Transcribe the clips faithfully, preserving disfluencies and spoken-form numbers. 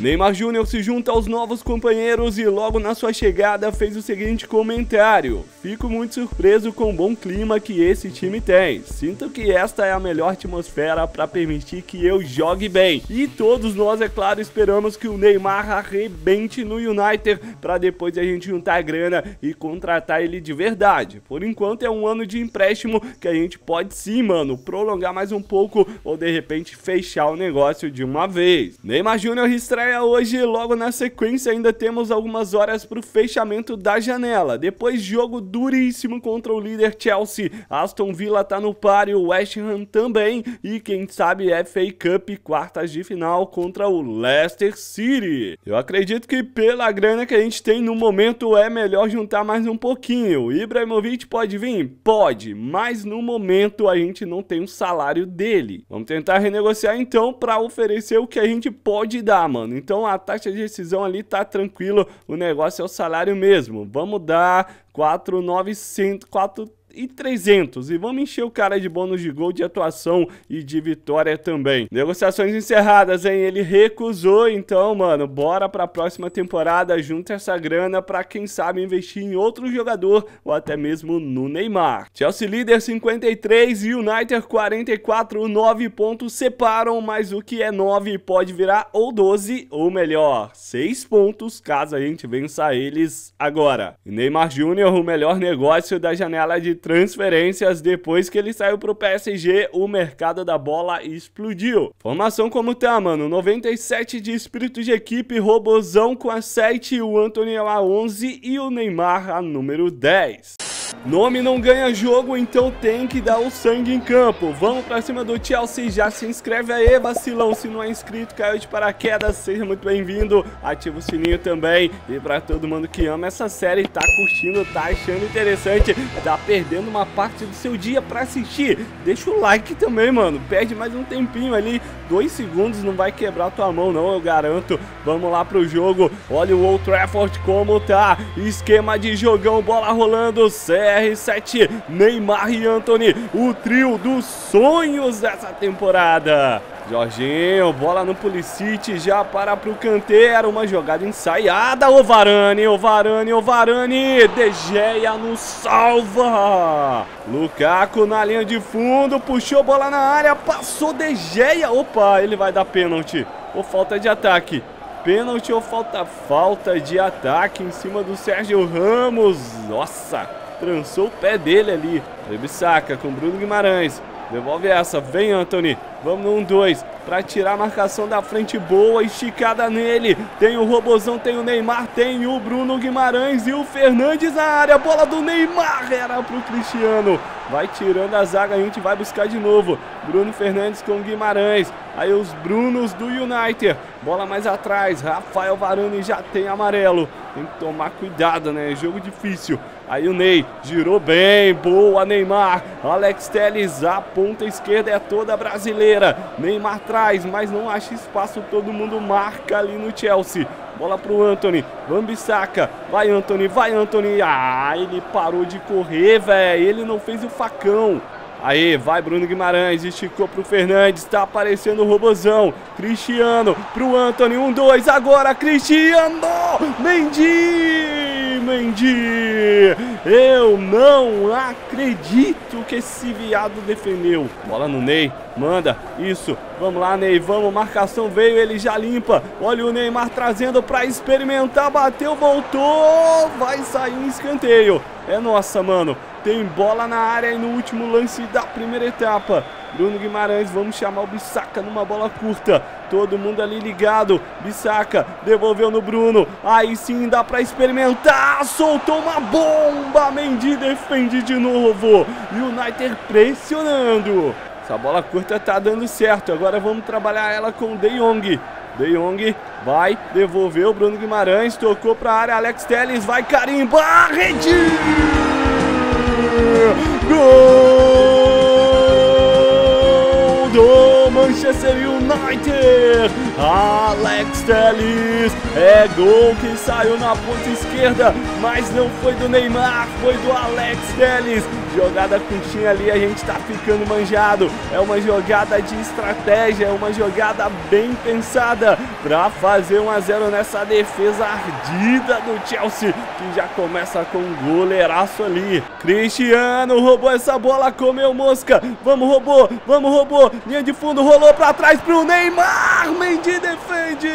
Neymar Júnior se junta aos novos companheiros e logo na sua chegada fez o seguinte comentário: fico muito surpreso com o bom clima que esse time tem, sinto que esta é a melhor atmosfera para permitir que eu jogue bem, e todos nós, é claro, esperamos que o Neymar arrebente no United para depois a gente juntar grana e contratar ele de verdade. Por enquanto é um ano de empréstimo que a gente pode sim, mano, prolongar mais um pouco ou de repente fechar o negócio de uma vez. Neymar Júnior estreia hoje, logo na sequência ainda temos algumas horas para o fechamento da janela. Depois jogo duríssimo contra o líder Chelsea, Aston Villa tá no páreo, West Ham também, e quem sabe F A Cup quartas de final contra o Leicester City. Eu acredito que pela grana que a gente tem no momento é melhor juntar mais um pouquinho. Ibrahimovic pode vir? Pode, mas no momento a gente não tem o salário dele. Vamos tentar renegociar então para oferecer o que a gente pode dar, mano. Então a taxa de rescisão ali tá tranquilo, o negócio é o salário mesmo. Vamos dar quatro mil e novecentos, quatro e trezentos e vamos encher o cara de bônus de gol, de atuação e de vitória também. Negociações encerradas, hein? Ele recusou, então, mano, bora pra próxima temporada, junta essa grana pra quem sabe investir em outro jogador ou até mesmo no Neymar. Chelsea líder cinquenta e três e United quarenta e quatro, nove pontos separam, mas o que é nove pode virar ou doze ou melhor, seis pontos caso a gente vença eles agora. E Neymar Júnior, o melhor negócio da janela de transferências, depois que ele saiu pro P S G, o mercado da bola explodiu. Formação como tá, mano, noventa e sete de espírito de equipe, Robozão com a sete, o Antony a onze e o Neymar a número dez. Nome não ganha jogo, então tem que dar o sangue em campo. Vamos pra cima do Chelsea, já se inscreve aí, vacilão, se não é inscrito, caiu de paraquedas, seja muito bem-vindo, ativa o sininho também. E pra todo mundo que ama essa série, tá curtindo, tá achando interessante, tá perdendo uma parte do seu dia pra assistir, deixa o like também, mano, perde mais um tempinho ali, dois segundos, não vai quebrar tua mão não, eu garanto. Vamos lá pro jogo, olha o Old Trafford como tá, esquema de jogão, bola rolando, C R sete, Neymar e Antony, o trio dos sonhos dessa temporada. Jorginho, bola no Pulisic, já para pro canteiro, uma jogada ensaiada, o Varane, o Varane, o Varane, De Gea no salva. Lukaku na linha de fundo, puxou bola na área, passou De Gea, opa, ele vai dar pênalti, ou falta de ataque. Pênalti ou falta, falta de ataque em cima do Sérgio Ramos, nossa, trançou o pé dele ali. Bissaka com Bruno Guimarães, devolve essa, vem Antony, vamos no um dois, pra tirar a marcação da frente, boa, esticada nele, tem o Robozão, tem o Neymar, tem o Bruno Guimarães e o Fernandes na área, bola do Neymar, era pro Cristiano, vai tirando a zaga, a gente vai buscar de novo, Bruno Fernandes com Guimarães, aí os Brunos do United, bola mais atrás, Rafael Varane já tem amarelo, tem que tomar cuidado, né, jogo difícil. Aí o Ney girou bem, boa Neymar, Alex Telles, a ponta esquerda é toda brasileira, Neymar traz, mas não acha espaço, todo mundo marca ali no Chelsea, bola pro Antony, Van Bissaka, vai Antony, vai Antony, ah, ele parou de correr, velho, ele não fez o facão. Aí, vai Bruno Guimarães, esticou pro Fernandes, tá aparecendo o Robozão, Cristiano, pro Antony, um, dois, agora Cristiano, Mendy, Mendy, eu não acredito que esse viado defendeu, bola no Ney, manda, isso, vamos lá Ney, vamos, marcação veio, ele já limpa, olha o Neymar trazendo pra experimentar, bateu, voltou, vai sair em escanteio, é nossa, mano. Tem bola na área e no último lance da primeira etapa. Bruno Guimarães, vamos chamar o Bissaka numa bola curta. Todo mundo ali ligado. Bissaka devolveu no Bruno. Aí sim dá pra experimentar. Soltou uma bomba. Mendy defende de novo. United pressionando. Essa bola curta tá dando certo. Agora vamos trabalhar ela com o De Jong. De Jong vai, devolveu Bruno Guimarães. Tocou pra área. Alex Telles vai carimbar. Rede! Gol do Manchester Manchester United. Alex Telles, é gol que saiu na ponta esquerda, mas não foi do Neymar, foi do Alex Telles. Jogada curtinha ali, a gente tá ficando manjado. É uma jogada de estratégia, é uma jogada bem pensada para fazer um a zero nessa defesa ardida do Chelsea, que já começa com um goleiraço ali. Cristiano roubou essa bola, comeu mosca. Vamos, roubou, vamos, roubou. Linha de fundo, rolou para trás pro Neymar. Mendy defende.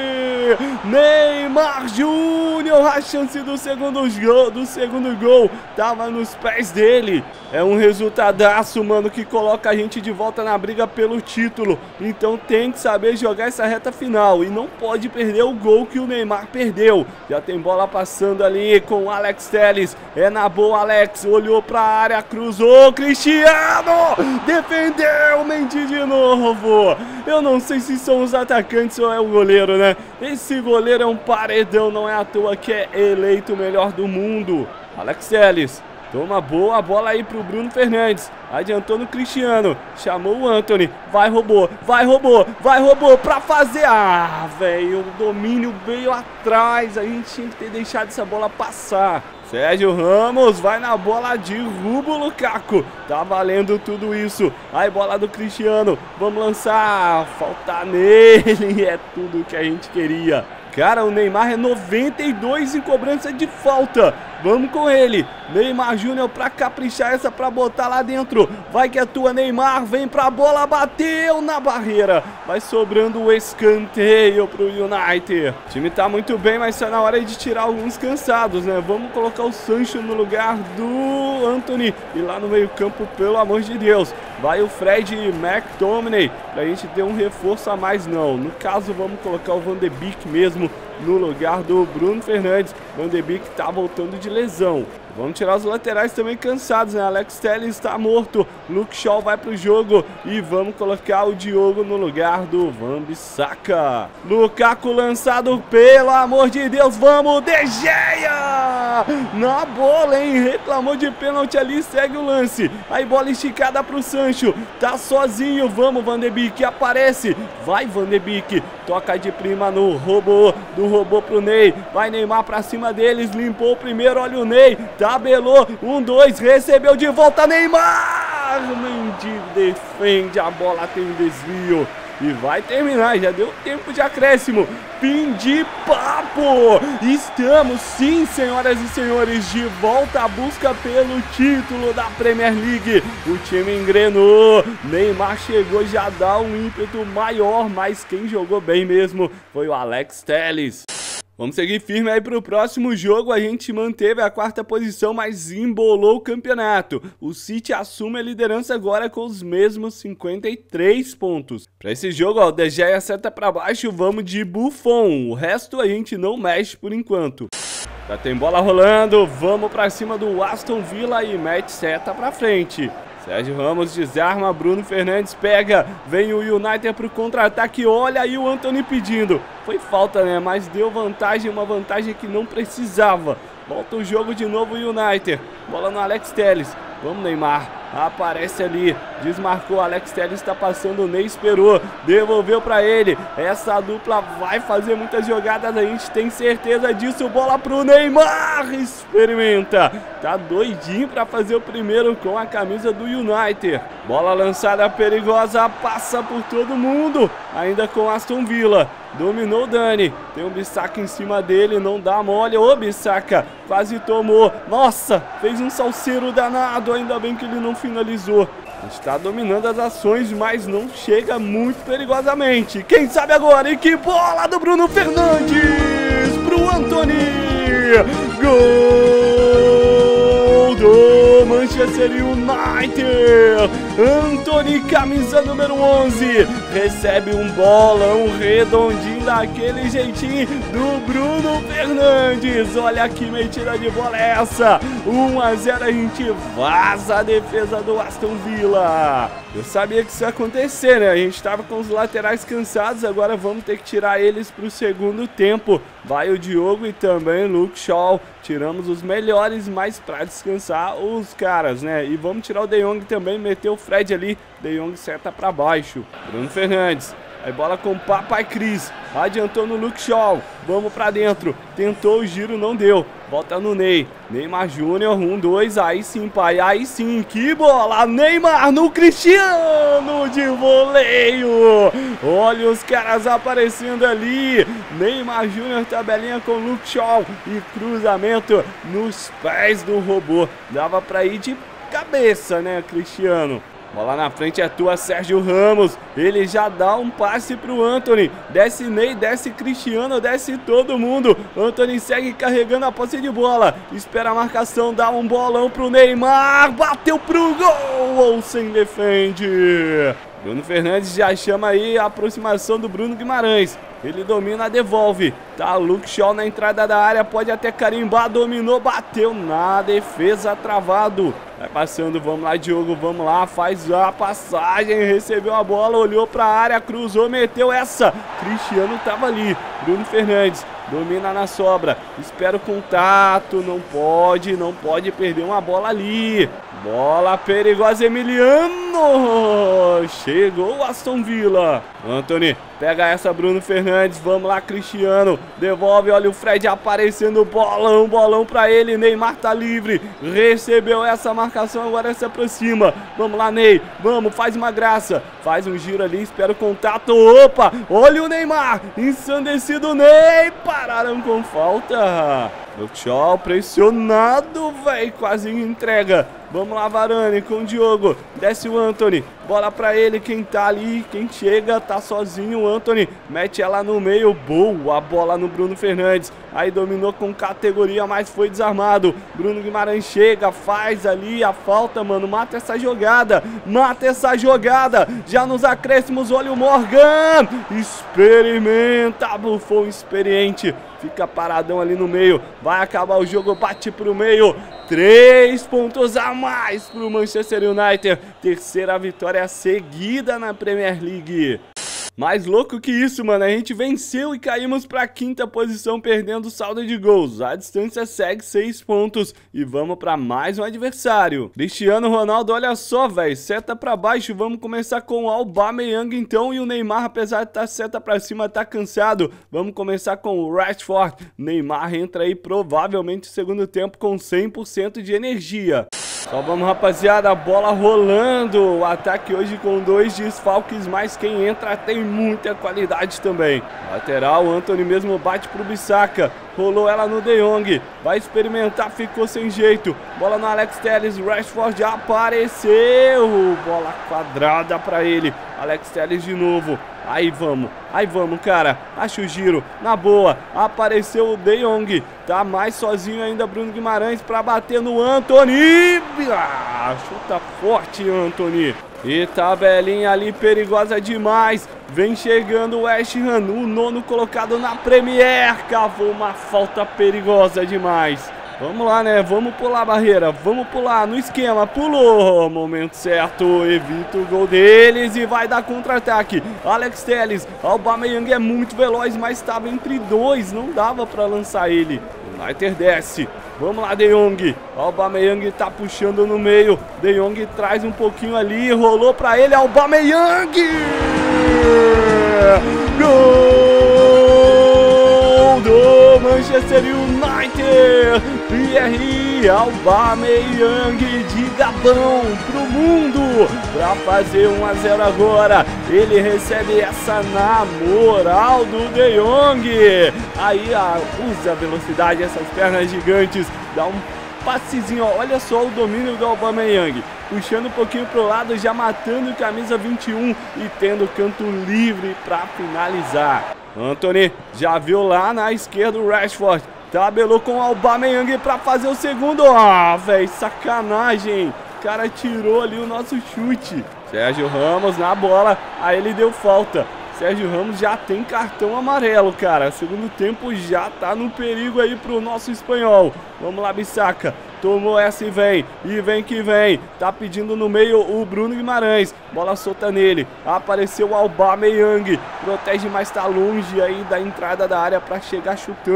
Neymar Júnior, a chance do segundo gol, do segundo gol tava nos pés dele. É um resultadaço, mano, que coloca a gente de volta na briga pelo título. Então tem que saber jogar essa reta final e não pode perder o gol que o Neymar perdeu. Já tem bola passando ali com o Alex Telles. É na boa, Alex, olhou pra área, cruzou, Cristiano defendeu, Mendy de novo. Eu não sei se são os atacantes ou é o goleiro, né? Esse goleiro é um paredão, não é à toa que é eleito o melhor do mundo. Alex Telles toma boa bola aí pro Bruno Fernandes. Adiantou no Cristiano. Chamou o Antony. Vai, roubou. Vai, roubou. Vai, roubou pra fazer. Ah, velho. O domínio veio atrás. A gente tinha que ter deixado essa bola passar. Sérgio Ramos vai na bola, derruba o Lukaku. Tá valendo tudo isso. Aí, bola do Cristiano. Vamos lançar. Falta nele. É tudo que a gente queria. Cara, o Neymar é noventa e dois em cobrança de falta. Vamos com ele. Neymar Júnior pra caprichar essa, pra botar lá dentro. Vai que é tua, Neymar. Vem pra bola, bateu na barreira. Vai sobrando o escanteio pro United. O time tá muito bem, mas tá na hora de tirar alguns cansados, né? Vamos colocar o Sancho no lugar do Antony. E lá no meio campo, pelo amor de Deus, vai o Fred e McTominay pra gente ter um reforço a mais, não. No caso, vamos colocar o Van de Beek mesmo no lugar do Bruno Fernandes. Van de Beek tá voltando de lesão. Vamos tirar os laterais também cansados, né? Alex Telles está morto. Luke Shaw vai pro jogo. E vamos colocar o Diogo no lugar do Wan-Bissaka. Lukaku lançado, pelo amor de Deus. Vamos, De Gea! Na bola, hein? Reclamou de pênalti ali, segue o lance. Aí bola esticada pro Sancho. Tá sozinho, vamos, Van de Beek, aparece. Vai, Van de Beek. Toca de prima no robô. Do robô pro Ney. Vai Neymar pra cima deles. Limpou o primeiro, olha o Ney. Tabelou, um, dois, recebeu de volta, Neymar! Mendy defende, a bola tem um desvio e vai terminar, já deu tempo de acréscimo. Fim de papo! Estamos sim, senhoras e senhores, de volta à busca pelo título da Premier League. O time engrenou, Neymar chegou, já dá um ímpeto maior, mas quem jogou bem mesmo foi o Alex Telles. Vamos seguir firme aí pro próximo jogo. A gente manteve a quarta posição, mas embolou o campeonato. O City assume a liderança agora com os mesmos cinquenta e três pontos. Para esse jogo, ó, o De Gea seta para baixo, vamos de Buffon. O resto a gente não mexe por enquanto. Já tem bola rolando, vamos para cima do Aston Villa e mete seta para frente. Sérgio Ramos desarma, Bruno Fernandes pega, vem o United pro contra-ataque, olha aí o Antony pedindo. Foi falta, né? Mas deu vantagem, uma vantagem que não precisava. Volta o jogo de novo o United. Bola no Alex Telles. Vamos, Neymar. Aparece ali. Desmarcou. Alex Telles está passando. O Ney esperou. Devolveu para ele. Essa dupla vai fazer muitas jogadas. A gente tem certeza disso. Bola pro Neymar. Experimenta. Tá doidinho para fazer o primeiro com a camisa do United. Bola lançada perigosa. Passa por todo mundo. Ainda com Aston Villa. Dominou o Dani. Tem um Bissaka em cima dele. Não dá mole. Ô, Bissaka. Quase tomou. Nossa. Fez um salseiro danado. Ainda bem que ele não finalizou. A gente tá dominando as ações, mas não chega muito perigosamente. Quem sabe agora? E que bola do Bruno Fernandes pro Antony. Gol do Manchester United. Antony, camisa número onze, recebe um bolão redondinho daquele jeitinho do Bruno Fernandes. Olha que metida de bola é essa. um a zero, a gente vaza a defesa do Aston Villa. Eu sabia que isso ia acontecer, né? A gente tava com os laterais cansados, agora vamos ter que tirar eles pro segundo tempo. Vai o Diogo e também o Luke Shaw. Tiramos os melhores, mas para descansar os caras, né? E vamos tirar o De Jong também, meter o Fred ali De Jong seta pra baixo. Bruno Fernandes. Aí bola com o Papai Cris. Adiantou no Luke Shaw. Vamos pra dentro. Tentou o giro, não deu. Volta no Ney. Neymar Júnior. Um, dois. Aí sim, pai. Aí sim. Que bola. Neymar no Cristiano de voleio. Olha os caras aparecendo ali. Neymar Júnior tabelinha com Luke Shaw. E cruzamento nos pés do robô. Dava pra ir de cabeça, né, Cristiano? Bola na frente é tua, Sérgio Ramos. Ele já dá um passe pro Antony. Desce Ney, desce Cristiano, desce todo mundo. Antony segue carregando a posse de bola. Espera a marcação, dá um bolão pro Neymar. Bateu pro gol. Olsen defende. Bruno Fernandes já chama aí a aproximação do Bruno Guimarães. Ele domina, devolve. Tá, Luke Shaw na entrada da área, pode até carimbar, dominou, bateu na defesa, travado. Vai passando, vamos lá, Diogo, vamos lá, faz a passagem, recebeu a bola, olhou pra área, cruzou, meteu essa. Cristiano tava ali, Bruno Fernandes, domina na sobra, espera o contato, não pode, não pode perder uma bola ali. Bola perigosa, Emiliano. Chegou o Aston Villa. Antony, pega essa, Bruno Fernandes. Vamos lá, Cristiano. Devolve, olha o Fred aparecendo. Bolão, bolão pra ele. Neymar tá livre. Recebeu essa marcação, agora se aproxima. Vamos lá, Ney. Vamos, faz uma graça. Faz um giro ali, espera o contato. Opa, olha o Neymar. Ensandecido, Ney. Pararam com falta. Luke Shaw pressionado, velho. Quase entrega. Vamos lá, Varane com o Diogo. Desce o Antony. Bola pra ele. Quem tá ali, quem chega, tá sozinho. O Antony mete ela no meio. Boa bola no Bruno Fernandes. Aí dominou com categoria, mas foi desarmado. Bruno Guimarães chega, faz ali a falta, mano. Mata essa jogada. Mata essa jogada. Já nos acréscimos, olha o Morgan. Experimenta. Buffon experiente. Fica paradão ali no meio. Vai acabar o jogo, bate pro meio. Três pontos a mais pro Manchester United. Terceira vitória seguida na Premier League. Mais louco que isso, mano, a gente venceu e caímos pra quinta posição, perdendo o saldo de gols. A distância segue seis pontos e vamos pra mais um adversário. Cristiano Ronaldo, olha só, velho, seta pra baixo. Vamos começar com o Aubameyang então, e o Neymar, apesar de estar seta pra cima, tá cansado. Vamos começar com o Rashford. Neymar entra aí provavelmente no segundo tempo com cem por cento de energia. Só vamos, rapaziada, a bola rolando. O ataque hoje com dois desfalques, mas quem entra tem muita qualidade também. Lateral, Antony mesmo bate pro Bissaka. Rolou ela no De Jong. Vai experimentar, ficou sem jeito. Bola no Alex Telles, Rashford já apareceu. Bola quadrada pra ele. Alex Telles de novo. Aí vamos, aí vamos, cara. Acha o giro, na boa. Apareceu o De Jong. Tá mais sozinho ainda Bruno Guimarães pra bater no Antony. Ah, chuta forte, Antony. E tabelinha ali perigosa demais. Vem chegando o West Ham, o nono colocado na Premier. Cavou uma falta perigosa demais. Vamos lá, né? Vamos pular a barreira. Vamos pular no esquema. Pulou. Momento certo. Evita o gol deles e vai dar contra-ataque. Alex Telles. Aubameyang é muito veloz, mas estava entre dois. Não dava para lançar ele. O United desce. Vamos lá, De Jong. Aubameyang tá puxando no meio. De Jong traz um pouquinho ali. Rolou para ele. Aubameyang. Gol do Manchester United. Pierre Aubameyang de Gabão pro mundo para fazer um a zero agora. Ele recebe essa na moral do De Jong. Aí ah, usa a velocidade, essas pernas gigantes, dá um passezinho, ó. Olha só o domínio do Aubameyang, puxando um pouquinho pro lado, já matando o camisa vinte e um e tendo canto livre para finalizar. Antony já viu lá na esquerda o Rashford. Tabelou com o Aubameyang pra fazer o segundo. Ah, velho, sacanagem. O cara tirou ali o nosso chute. Sérgio Ramos na bola. Aí ele deu falta. Sérgio Ramos já tem cartão amarelo, cara. Segundo tempo já tá no perigo aí pro nosso espanhol. Vamos lá, Bissaka. Tomou essa e vem. E vem que vem. Tá pedindo no meio o Bruno Guimarães. Bola solta nele. Apareceu o Aubameyang. Protege, mas tá longe aí da entrada da área pra chegar chutando.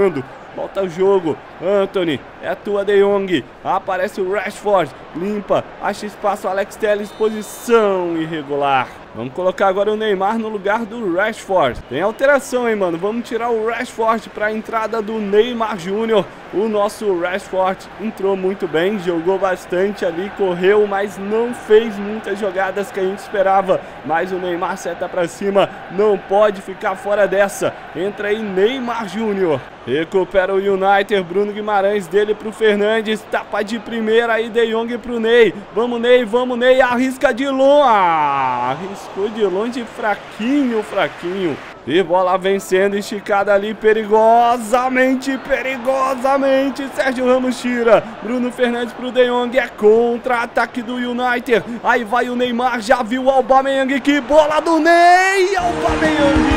volta o jogo, Antony, é tua De Jong, aparece o Rashford, limpa, acha espaço, Alex Telles, posição irregular. Vamos colocar agora o Neymar no lugar do Rashford. Tem alteração, hein, mano? Vamos tirar o Rashford para a entrada do Neymar Júnior. O nosso Rashford entrou muito bem, jogou bastante ali, correu, mas não fez muitas jogadas que a gente esperava. Mas o Neymar seta para cima, não pode ficar fora dessa. Entra aí Neymar Júnior. Recupera o United, Bruno Guimarães dele pro Fernandes, tapa de primeira aí, De Jong pro Ney. Vamos Ney, vamos Ney, arrisca de longe. Ah, arriscou de longe, fraquinho, fraquinho. E bola vencendo, esticada ali, perigosamente, perigosamente. Sérgio Ramos tira, Bruno Fernandes pro De Jong, é contra-ataque do United. Aí vai o Neymar, já viu o Aubameyang, que bola do Ney, Aubameyang.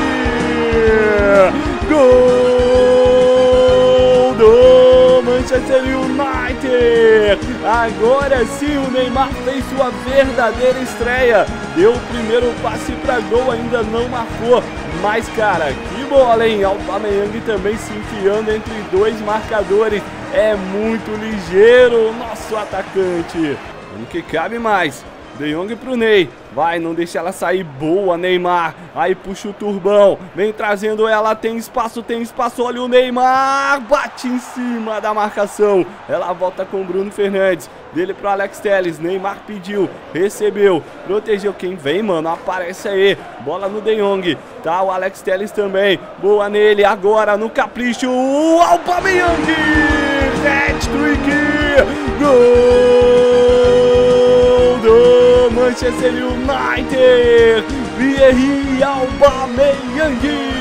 Gol do Manchester United. Agora sim o Neymar fez sua verdadeira estreia. Deu o primeiro passe para gol, ainda não marcou. Mas, cara, que bola, hein? Aubameyang também se enfiando entre dois marcadores. É muito ligeiro o nosso atacante. Como que cabe mais? De Jong pro Ney. Vai, não deixa ela sair. Boa, Neymar. Aí puxa o turbão. Vem trazendo ela. Tem espaço, tem espaço. Olha o Neymar. Bate em cima da marcação. Ela volta com o Bruno Fernandes. Dele pro Alex Telles. Neymar pediu. Recebeu. Protegeu. Quem vem, mano? Aparece aí. Bola no De Jong. Tá o Alex Telles também. Boa nele. Agora no capricho. O Aubameyang. Hat-trick. Gol do Manchester United, Pierre Aubameyang,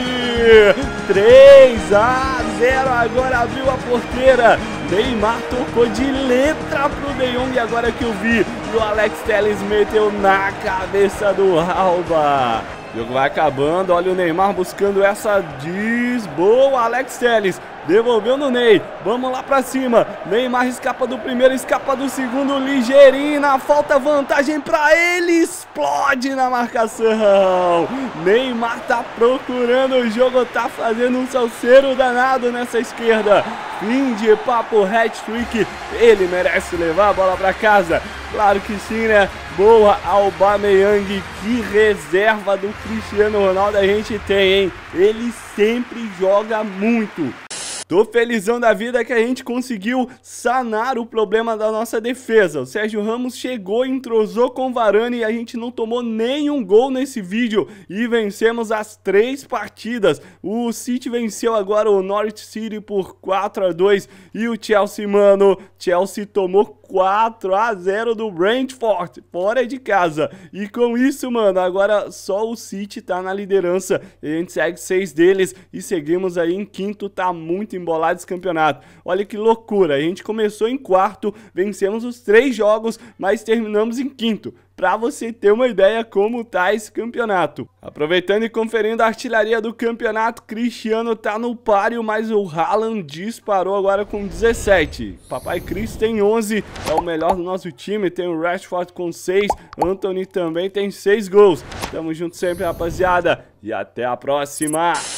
três a zero, agora abriu a porteira, Neymar tocou de letra pro De Jong, agora que eu vi, e o Alex Telles meteu na cabeça do Alba. O jogo vai acabando, olha o Neymar buscando essa diz, boa Alex Telles. Devolveu no Ney, vamos lá pra cima. Neymar escapa do primeiro, escapa do segundo, ligeirinho na falta, vantagem pra ele, explode na marcação. Neymar tá procurando o jogo, tá fazendo um salseiro danado nessa esquerda. Fim de papo, hat-trick, ele merece levar a bola pra casa. Claro que sim, né? Boa Aubameyang, que reserva do Cristiano Ronaldo a gente tem, hein? Ele sempre joga muito. Tô felizão da vida que a gente conseguiu sanar o problema da nossa defesa. O Sérgio Ramos chegou, entrosou com o Varane e a gente não tomou nenhum gol nesse vídeo. E vencemos as três partidas. O City venceu agora o Norwich City por quatro a dois. E o Chelsea, mano, Chelsea tomou quatro a zero do Brentford, fora de casa. E com isso, mano, agora só o City tá na liderança. A gente segue seis deles e seguimos aí em quinto, tá muito embolado esse campeonato. Olha que loucura, a gente começou em quarto, vencemos os três jogos, mas terminamos em quinto. Pra você ter uma ideia como tá esse campeonato. Aproveitando e conferindo a artilharia do campeonato, Cristiano tá no páreo, mas o Haaland disparou agora com dezessete. Papai Cris tem onze, é o melhor do nosso time, tem o Rashford com seis, Antony também tem seis gols. Tamo junto sempre, rapaziada, e até a próxima!